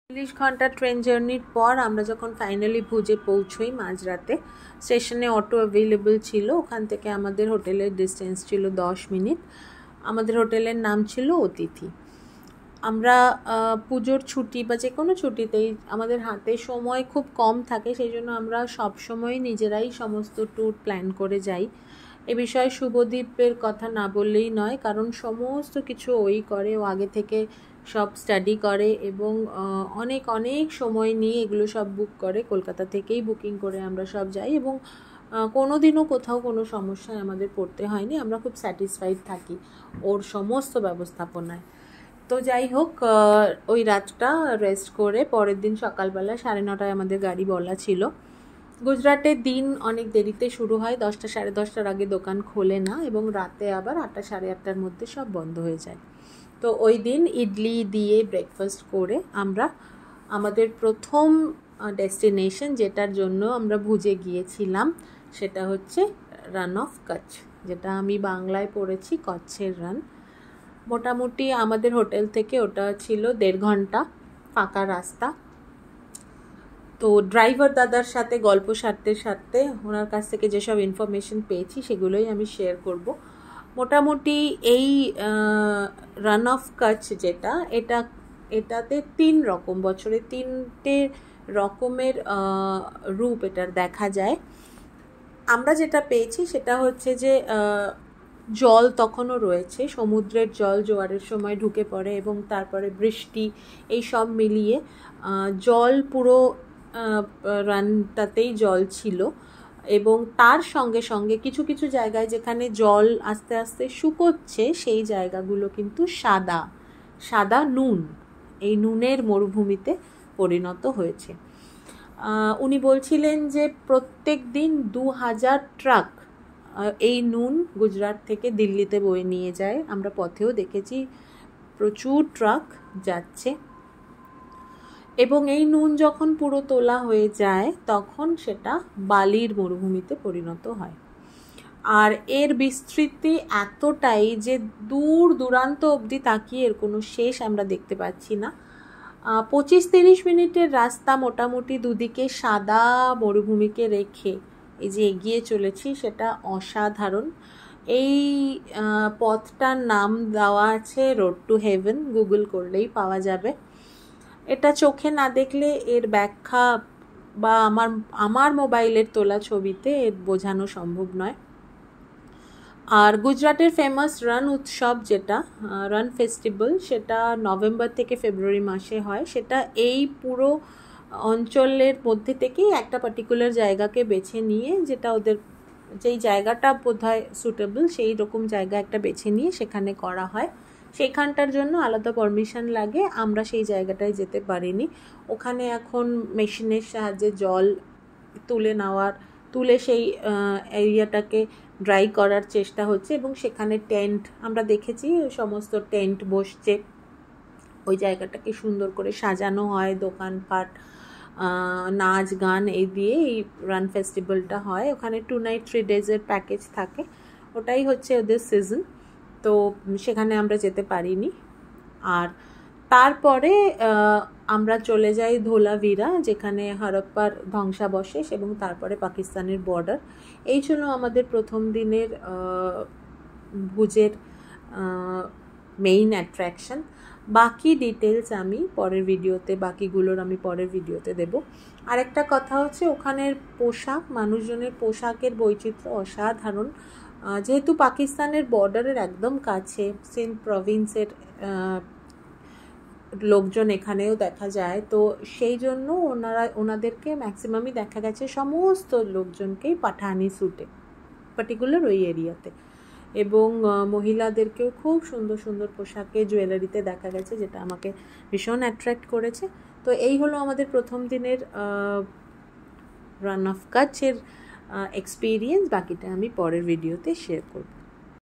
40 ঘন্টা ট্রেন জার্নির পর আমরা যখন ফাইনালি ভুজে পৌঁছই মাঝরাতে, স্টেশনে অটো অ্যাভেলেবল ছিল। ওখান থেকে আমাদের হোটেলের ডিস্টেন্স ছিল 10 মিনিট। আমাদের হোটেলের নাম ছিল অতিথি। আমরা পুজোর ছুটি বা যে কোনো ছুটিতেই আমাদের হাতে সময় খুব কম থাকে, সেই জন্য আমরা সবসময় নিজেরাই সমস্ত ট্যুর প্ল্যান করে যাই। এ বিষয়ে শুভদীপের কথা না বললেই নয়, কারণ সমস্ত কিছু ওই করে, ও আগে থেকে সব স্টাডি করে এবং অনেক অনেক সময় নিয়ে এগুলো সব বুক করে। কলকাতা থেকেই বুকিং করে আমরা সব যাই এবং কোনো দিনও কোথাও কোনো সমস্যায় আমাদের পড়তে হয়নি। আমরা খুব স্যাটিসফাইড থাকি ওর সমস্ত ব্যবস্থাপনায়। তো যাই হোক, ওই রাতটা রেস্ট করে পরের দিন সকালবেলা 9:30 আমাদের গাড়ি বলা ছিল। গুজরাটের দিন অনেক দেরিতে শুরু হয়, 10টা সাড়ে 10টার আগে দোকান খোলে না এবং রাতে আবার 8টা সাড়ে 8টার মধ্যে সব বন্ধ হয়ে যায়। তো ওই দিন ইডলি দিয়ে ব্রেকফাস্ট করে আমরা আমাদের প্রথম ডেস্টিনেশন, যেটার জন্য আমরা ভুজে গিয়েছিলাম, সেটা হচ্ছে রান অফ কচ্ছ, যেটা আমি বাংলায় পড়েছি কচ্ছের রান। মোটামুটি আমাদের হোটেল থেকে ওটা ছিল 1.5 ঘন্টা ফাঁকা রাস্তা। তো ড্রাইভার দাদার সাথে গল্প সারতে সারতে ওনার কাছ থেকে যেসব ইনফরমেশন পেয়েছি সেগুলোই আমি শেয়ার করব। মোটামুটি এই রান অফ কচ্ছ যেটা, এটাতে 3 রকম, বছরে 3টে রকমের রূপ এটার দেখা যায়। আমরা যেটা পেয়েছি সেটা হচ্ছে যে জল তখনও রয়েছে, সমুদ্রের জল জোয়ারের সময় ঢুকে পড়ে এবং তারপরে বৃষ্টি, এই সব মিলিয়ে জল পুরো রানটাতেই জল ছিল। এবং তার সঙ্গে সঙ্গে কিছু কিছু জায়গায় যেখানে জল আস্তে আস্তে শুকোচ্ছে, সেই জায়গাগুলো কিন্তু সাদা সাদা নুন, এই নুনের মরুভূমিতে পরিণত হয়েছে। উনি বলছিলেন যে প্রত্যেক দিন 2000 ট্রাক এই নুন গুজরাট থেকে দিল্লিতে বয়ে নিয়ে যায়। আমরা পথেও দেখেছি প্রচুর ট্রাক যাচ্ছে এবং এই নুন যখন পুরো তোলা হয়ে যায় তখন সেটা বালির মরুভূমিতে পরিণত হয়। আর এর বিস্তৃতি এতটাই যে দূর দূরান্ত অবধি তাকিয়ে এর কোনো শেষ আমরা দেখতে পাচ্ছি না। 25-30 মিনিটের রাস্তা মোটামুটি দুদিকে সাদা মরুভূমিকে রেখে এই যে এগিয়ে চলেছি, সেটা অসাধারণ। এই পথটার নাম দেওয়া আছে রোড টু হেভেন, গুগল করলেই পাওয়া যাবে। এটা চোখে না দেখলে এর ব্যাখ্যা বা আমার মোবাইলের তোলা ছবিতে এর বোঝানো সম্ভব নয়। আর গুজরাটের ফেমাস রান উৎসব যেটা রান ফেস্টিভ্যাল, সেটা নভেম্বর থেকে ফেব্রুয়ারি মাসে হয়। সেটা এই পুরো অঞ্চলের মধ্যে থেকেই একটা পার্টিকুলার জায়গাকে বেছে নিয়ে, যেটা ওদের যেই জায়গাটা বোধহয় সুটেবল সেই রকম জায়গা একটা বেছে নিয়ে সেখানে করা হয়। সেইখানটার জন্য আলাদা পারমিশন লাগে, আমরা সেই জায়গাটায় যেতে পারিনি। ওখানে এখন মেশিনের সাহায্যে জল তুলে সেই এরিয়াটাকে ড্রাই করার চেষ্টা হচ্ছে এবং সেখানে টেন্ট আমরা দেখেছি, সমস্ত টেন্ট বসছে। ওই জায়গাটাকে সুন্দর করে সাজানো হয়, দোকানপাট, নাচ গান এই দিয়ে এই রান ফেস্টিভ্যালটা হয়। ওখানে 2 নাইট 3 ডেজের প্যাকেজ থাকে, ওটাই হচ্ছে ওদের সিজন। তো সেখানে আমরা যেতে পারিনি। আর তারপরে আমরা চলে যাই ধোলাভিরা, যেখানে হরপ্পার ধ্বংসাবশেষ এবং তারপরে পাকিস্তানের বর্ডার। এই ছিল আমাদের প্রথম দিনের ভুজের মেইন অ্যাট্রাকশন। বাকি ডিটেলস আমি পরের ভিডিওতে, বাকিগুলোর আমি পরের ভিডিওতে দেব। আরেকটা কথা হচ্ছে ওখানের পোশাক, মানুষজনের পোশাকের বৈচিত্র্য অসাধারণ। যেহেতু পাকিস্তানের বর্ডারের একদম কাছে, সিন্ধ প্রভিন্সের লোকজন এখানেও দেখা যায়, তো সেই জন্য ওনাদেরকে ম্যাক্সিমামই দেখা গেছে সমস্ত লোকজনকেই পাঠানি স্যুটে, পার্টিকুলার ওই এরিয়াতে। এবং মহিলাদেরকেও খুব সুন্দর সুন্দর পোশাকে জুয়েলারিতে দেখা গেছে, যেটা আমাকে ভীষণ অ্যাট্রাক্ট করেছে। তো এই হলো আমাদের প্রথম দিনের রান অফ কচ্ছের এক্সপিরিয়েন্স। বাকিটা আমি পরের ভিডিওতে শেয়ার করব।